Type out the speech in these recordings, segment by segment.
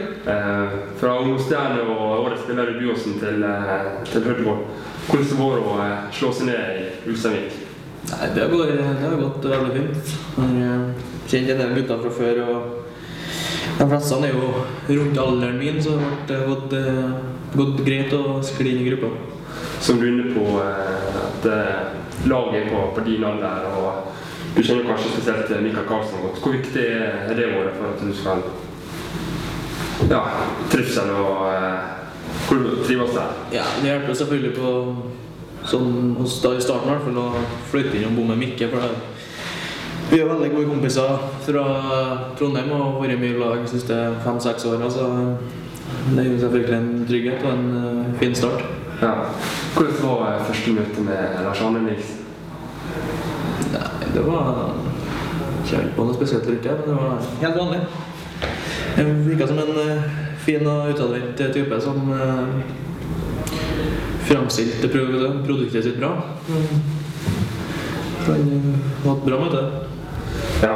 Fra ungdomsstjerne og årets spiller i Byåsen til Høddevold. Hvordan det var å slå seg ned i Ulsteinvik? Nei, det har gått veldig fint. Jeg kjente en del gutter fra før, og de fleste er jo rundt alderen min, så det har gått greit å skli inn i gruppa. Som du er inne på, at laget er på din alder, og du kjenner kanskje spesielt Mikael Karlsson godt. Hvor viktig er det året for at du skal trivsel og hvor du trives der? Ja, det hjelper selvfølgelig på sånn hos da i starten i hvert fall å flytte inn og bo med Mikke, for vi er veldig gode kompiser fra Trondheim og har vært mye i lag de siste 5-6 årene, så det er jo selvfølgelig en trygghet og en fin start. Ja. Hvordan var første møte med Lars Arne Nilsen? Nei, det var ikke på noe spesielt rundt det, men det var helt vanlig. Jeg virket som en fin og utadvendt type som framstilte produktet sitt bra. Så det var et bra møte. Ja,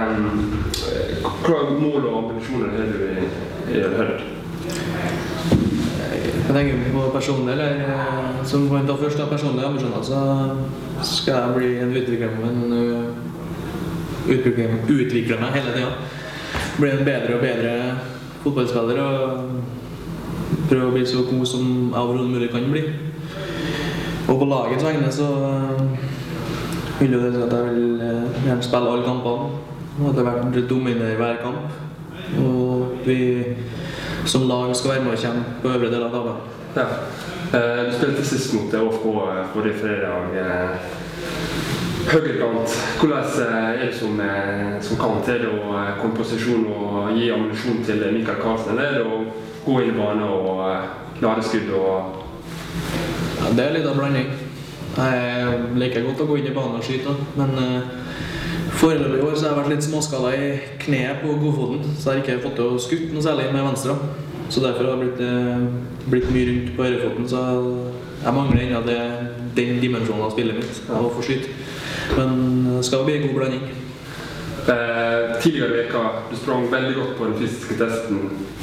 hva mål og ambisjoner har du i Hødd? Jeg tenker på personlig, eller som da først har personlige ambisjoner, så skal jeg bli en utvikle meg hele tiden. Bli en bedre og bedre fotballspiller og prøve å bli så god som jeg overhodet mulig kan bli. Og på lagets vegne så vil jo det si at jeg vil gjerne spille alle kampene. Og det har vært dominere hver kamp. Og vi som lag skal være med å kjempe på øvre del av tabellen. Ja. Du spilte sist mot ÅFK forrige fredag. Høyrekant. Hvordan er det som kant? Er det å komme på posisjon og gi ammunisjon til Mikael Karlsson, eller er det å gå inn i bane og lade skudd og... Ja, det er litt av blanding. Jeg liker godt å gå inn i banen og skyte, men foreløpig i år så har jeg vært litt småskala i kneet på godfoten, så jeg har ikke fått til å skutt noe særlig med venstre. Så derfor har det blitt mye rundt på høyrefoten, så jeg mangler ennå den dimensjonen av spillet mitt, å få skyte. Men det skal bli en god blanding. Tidligere i veka, du sprang veldig godt på den fysiske testen.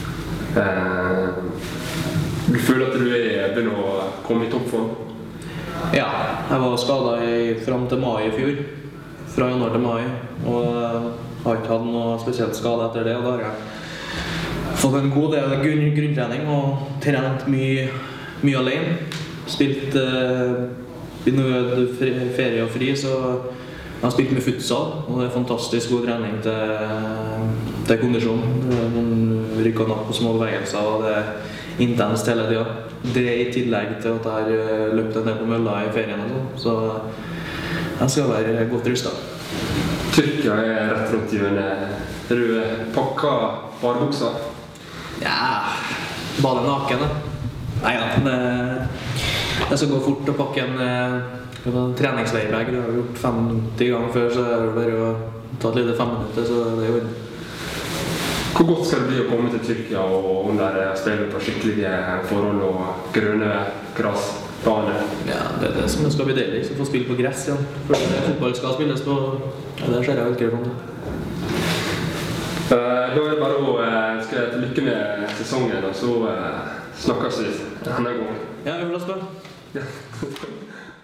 Du føler at du begynner å komme i toppform? Ja, jeg var skadet frem til mai i fjor. Fra januar til mai, og har ikke hatt noe spesielt skade etter det. Og da har jeg fått en god del grunntrening og trent mye alene. Spilt i nød, ferie og fri, så jeg har spilt med futsal, og det er fantastisk god trening til kondisjon. Rykk og napp på små bevegelser, og det er intenst hele tiden. Det er i tillegg til at jeg har løpt en del på mølla i ferien og sånn, så jeg skal være godt rustet. Tyrkia er rett rundt hjørnet. Er du pakket badebuksa? Ja, bade naken da. Neida, det skal gå fort å pakke en treningsleirbag. Det har jeg gjort 50 ganger før, så er det bare å ta et lite 5 minutter, så det er jo inn. Hvor godt skal det bli å komme til Tyrkia og spille på skikkelige forhold og grønne grasbane? Ja, det er det som skal bli deilig, så få spille på gress igjen. For fotball skal spilles på, ja, det ser jeg veldig greit om det. Da er det bare å skal jeg til lykke med sesongen, og så snakkes vi denne gangen. Ja, vi får la oss på. Ja.